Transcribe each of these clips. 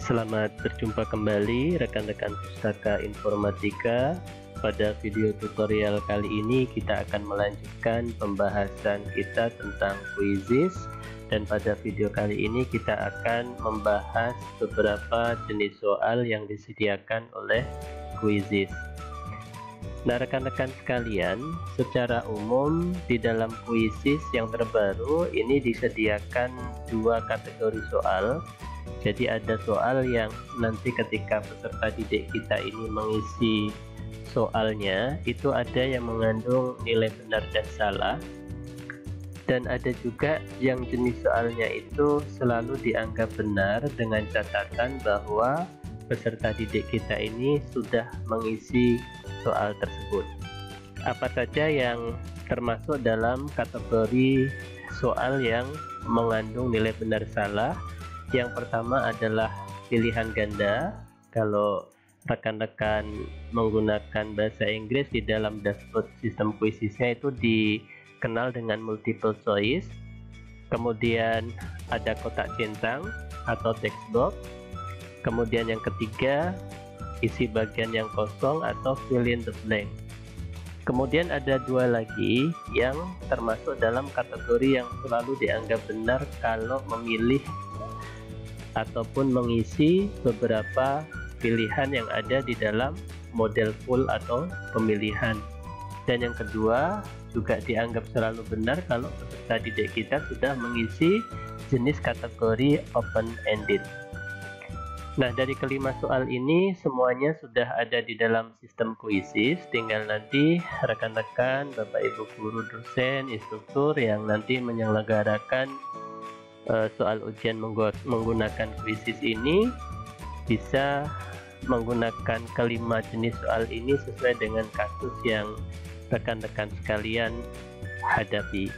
Selamat berjumpa kembali rekan-rekan Pustaka Informatika. Pada video tutorial kali ini kita akan melanjutkan pembahasan kita tentang Quizizz, dan pada video kali ini kita akan membahas beberapa jenis soal yang disediakan oleh Quizizz. Nah, rekan-rekan sekalian, secara umum di dalam Quizizz yang terbaru ini disediakan dua kategori soal. Jadi ada soal yang nanti ketika peserta didik kita ini mengisi soalnya itu ada yang mengandung nilai benar dan salah, dan ada juga yang jenis soalnya itu selalu dianggap benar dengan catatan bahwa peserta didik kita ini sudah mengisi soal tersebut. Apa saja yang termasuk dalam kategori soal yang mengandung nilai benar salah? Yang pertama adalah pilihan ganda. Kalau rekan-rekan menggunakan bahasa Inggris, di dalam dashboard sistem Quizizz-nya itu dikenal dengan multiple choice. Kemudian ada kotak centang atau text box. Kemudian yang ketiga, isi bagian yang kosong atau fill in the blank. Kemudian ada dua lagi yang termasuk dalam kategori yang selalu dianggap benar kalau memilih ataupun mengisi beberapa pilihan yang ada di dalam model full atau pemilihan. Dan yang kedua juga dianggap selalu benar kalau peserta didik kita sudah mengisi jenis kategori open-ended. Nah, dari kelima soal ini semuanya sudah ada di dalam sistem Quizizz. Tinggal nanti rekan-rekan, Bapak Ibu guru, dosen, instruktur yang nanti menyelenggarakan soal ujian menggunakan Quizizz ini bisa menggunakan kelima jenis soal ini sesuai dengan kasus yang rekan-rekan sekalian hadapi.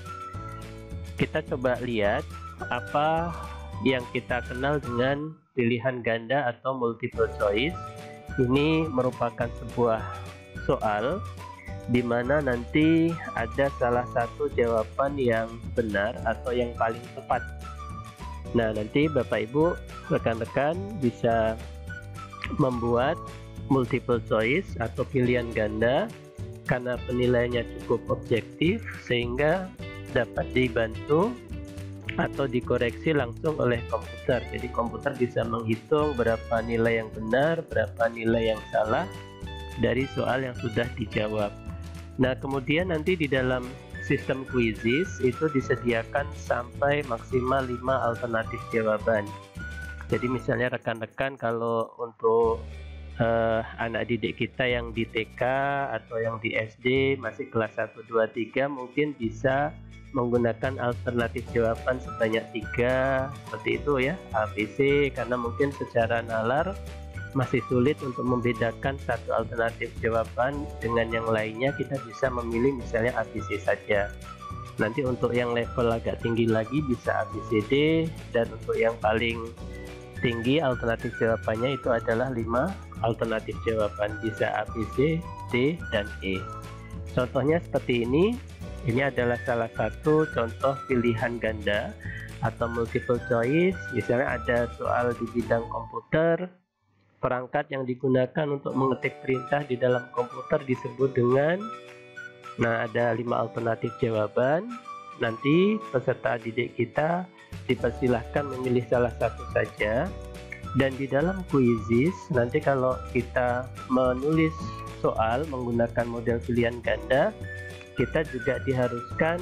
Kita coba lihat apa yang kita kenal dengan pilihan ganda atau multiple choice. Ini merupakan sebuah soal di mana nanti ada salah satu jawaban yang benar atau yang paling tepat. Nah, nanti Bapak Ibu rekan-rekan bisa membuat multiple choice atau pilihan ganda karena penilaiannya cukup objektif sehingga dapat dibantu atau dikoreksi langsung oleh komputer. Jadi komputer bisa menghitung berapa nilai yang benar, berapa nilai yang salah dari soal yang sudah dijawab. Nah, kemudian nanti di dalam sistem Quizizz itu disediakan sampai maksimal 5 alternatif jawaban. Jadi misalnya rekan-rekan kalau untuk anak didik kita yang di TK atau yang di SD masih kelas 1, 2, 3 mungkin bisa menggunakan alternatif jawaban sebanyak 3 seperti itu ya, ABC, karena mungkin secara nalar masih sulit untuk membedakan satu alternatif jawaban dengan yang lainnya. Kita bisa memilih misalnya ABC saja. Nanti untuk yang level agak tinggi lagi bisa ABCD, dan untuk yang paling tinggi alternatif jawabannya itu adalah 5 alternatif jawaban, bisa ABC, D, dan E. Contohnya seperti ini. Ini adalah salah satu contoh pilihan ganda atau multiple choice. Misalnya ada soal di bidang komputer. Perangkat yang digunakan untuk mengetik perintah di dalam komputer disebut dengan, nah ada 5 alternatif jawaban. Nanti peserta didik kita dipersilahkan memilih salah satu saja. Dan di dalam Quizizz nanti kalau kita menulis soal menggunakan model pilihan ganda, kita juga diharuskan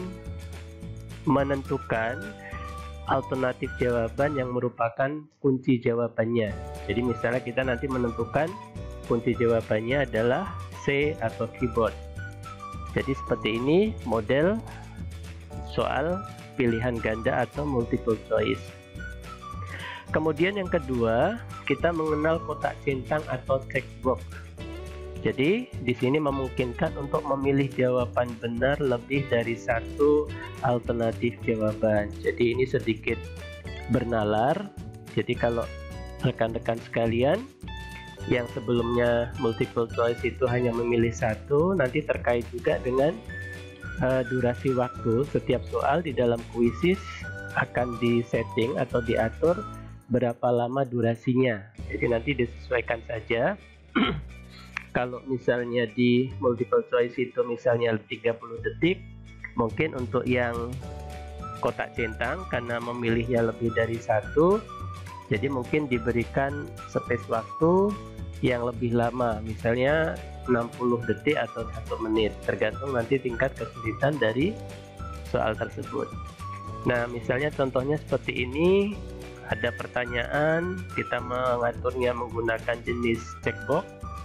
menentukan alternatif jawaban yang merupakan kunci jawabannya. Jadi misalnya kita nanti menentukan kunci jawabannya adalah C atau keyboard. Jadi seperti ini model soal pilihan ganda atau multiple choice. Kemudian yang kedua, kita mengenal kotak centang atau text box. Jadi di sini memungkinkan untuk memilih jawaban benar lebih dari satu alternatif jawaban. Jadi ini sedikit bernalar. Jadi kalau rekan-rekan sekalian yang sebelumnya multiple choice itu hanya memilih satu, nanti terkait juga dengan durasi waktu setiap soal di dalam Quizizz akan disetting atau diatur berapa lama durasinya. Jadi nanti disesuaikan saja. Kalau misalnya di multiple choice itu misalnya 30 detik, mungkin untuk yang kotak centang karena memilihnya lebih dari satu, jadi mungkin diberikan space waktu yang lebih lama, misalnya 60 detik atau 1 menit, tergantung nanti tingkat kesulitan dari soal tersebut. Nah, misalnya contohnya seperti ini, ada pertanyaan, kita mengaturnya menggunakan jenis checkbox.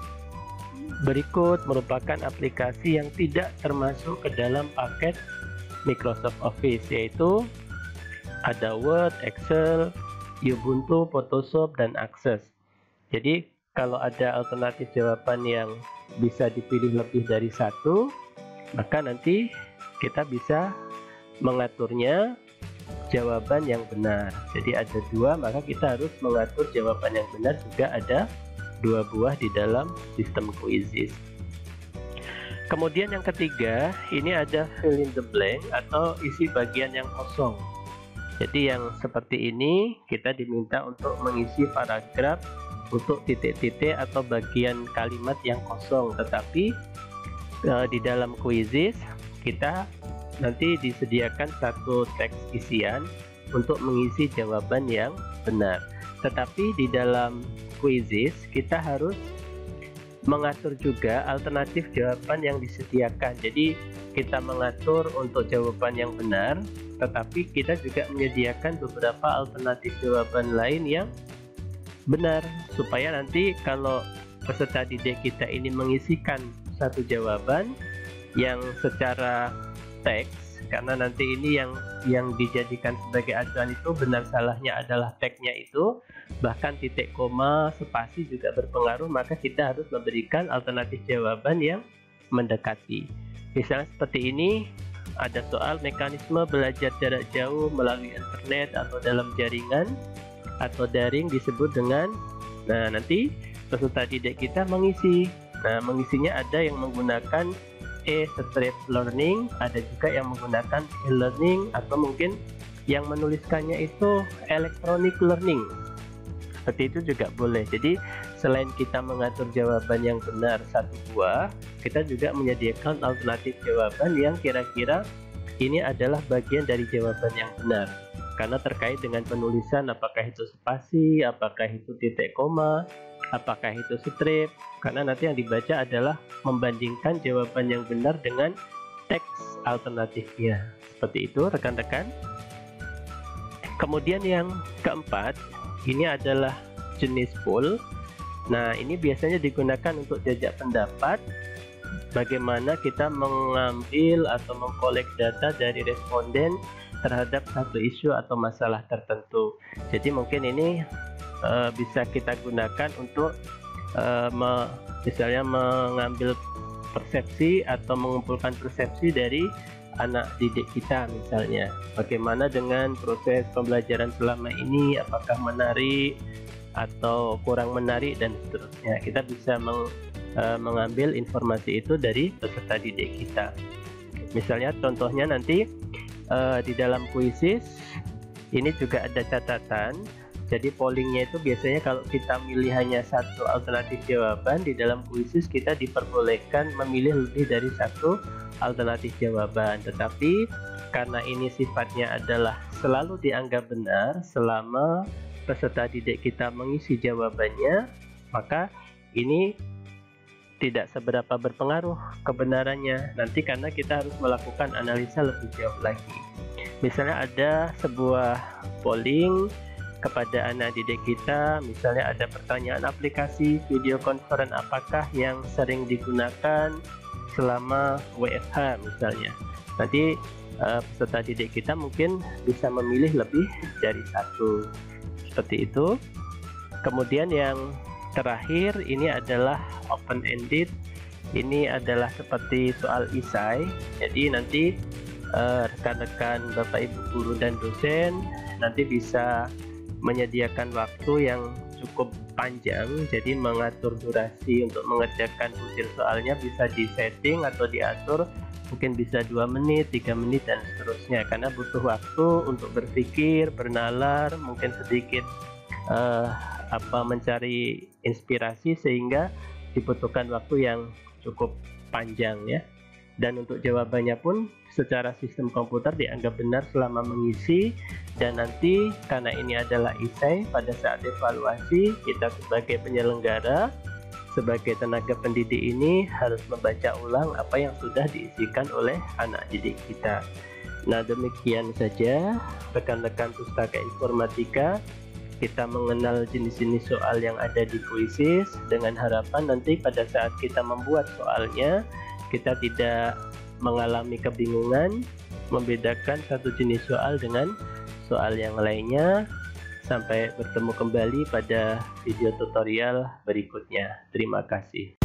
Berikut merupakan aplikasi yang tidak termasuk ke dalam paket Microsoft Office, yaitu ada Word, Excel, Ubuntu, Photoshop, dan Access. Jadi kalau ada alternatif jawaban yang bisa dipilih lebih dari satu, maka nanti kita bisa mengaturnya jawaban yang benar. Jadi ada dua, maka kita harus mengatur jawaban yang benar juga ada 2 buah di dalam sistem Quizzes. Kemudian yang ketiga, ini ada fill in the blank atau isi bagian yang kosong. Jadi yang seperti ini kita diminta untuk mengisi paragraf untuk titik-titik atau bagian kalimat yang kosong, tetapi di dalam Quizzes kita nanti disediakan satu teks isian untuk mengisi jawaban yang benar. Tetapi di dalam Quizzes kita harus mengatur juga alternatif jawaban yang disediakan. Jadi kita mengatur untuk jawaban yang benar, tetapi kita juga menyediakan beberapa alternatif jawaban lain yang benar, supaya nanti kalau peserta didik kita ini mengisikan satu jawaban yang secara teks, karena nanti ini yang dijadikan sebagai acuan itu benar salahnya adalah teksnya itu, bahkan titik koma, spasi juga berpengaruh, maka kita harus memberikan alternatif jawaban yang mendekati. Misalnya seperti ini, ada soal mekanisme belajar jarak jauh melalui internet atau dalam jaringan atau daring disebut dengan, nah nanti peserta didik kita mengisi. Nah, mengisinya ada yang menggunakan e-strip learning, ada juga yang menggunakan e-learning, atau mungkin yang menuliskannya itu electronic learning. Seperti itu juga boleh. Jadi selain kita mengatur jawaban yang benar satu buah, kita juga menyediakan alternatif jawaban yang kira-kira ini adalah bagian dari jawaban yang benar, karena terkait dengan penulisan, apakah itu spasi, apakah itu titik koma, apakah itu strip, karena nanti yang dibaca adalah membandingkan jawaban yang benar dengan teks alternatifnya. Seperti itu rekan-rekan. Kemudian yang keempat, ini adalah jenis poll. Nah, ini biasanya digunakan untuk jajak pendapat, bagaimana kita mengambil atau mengkolek data dari responden terhadap satu isu atau masalah tertentu. Jadi mungkin ini bisa kita gunakan untuk misalnya mengambil persepsi atau mengumpulkan persepsi dari anak didik kita, misalnya bagaimana dengan proses pembelajaran selama ini, apakah menarik atau kurang menarik dan seterusnya. Kita bisa mengambil informasi itu dari peserta didik kita. Misalnya contohnya nanti di dalam Quizzes ini juga ada catatan. Jadi pollingnya itu biasanya kalau kita milih hanya satu alternatif jawaban, di dalam Quizzes kita diperbolehkan memilih lebih dari satu alternatif jawaban. Tetapi karena ini sifatnya adalah selalu dianggap benar selama peserta didik kita mengisi jawabannya, maka ini tidak seberapa berpengaruh kebenarannya nanti, karena kita harus melakukan analisa lebih jauh lagi. Misalnya ada sebuah polling kepada anak didik kita, misalnya ada pertanyaan aplikasi video conference apakah yang sering digunakan selama WFH misalnya. Nanti peserta didik kita mungkin bisa memilih lebih dari satu, seperti itu. Kemudian yang terakhir ini adalah open ended. Ini adalah seperti soal esai. Jadi nanti rekan-rekan Bapak Ibu guru dan dosen nanti bisa menyediakan waktu yang cukup panjang, jadi mengatur durasi untuk mengerjakan butir soalnya bisa disetting atau diatur, mungkin bisa 2 menit, 3 menit dan seterusnya, karena butuh waktu untuk berpikir, bernalar, mungkin sedikit eh, mencari inspirasi sehingga dibutuhkan waktu yang cukup panjang ya. Dan untuk jawabannya pun secara sistem komputer dianggap benar selama mengisi, dan nanti karena ini adalah esai, pada saat evaluasi kita sebagai penyelenggara, sebagai tenaga pendidik ini harus membaca ulang apa yang sudah diisikan oleh anak didik kita. Nah, demikian saja rekan-rekan Pustaka Informatika, kita mengenal jenis-jenis soal yang ada di Quizizz, dengan harapan nanti pada saat kita membuat soalnya kita tidak mengalami kebingungan membedakan satu jenis soal dengan soal yang lainnya. Sampai bertemu kembali pada video tutorial berikutnya. Terima kasih.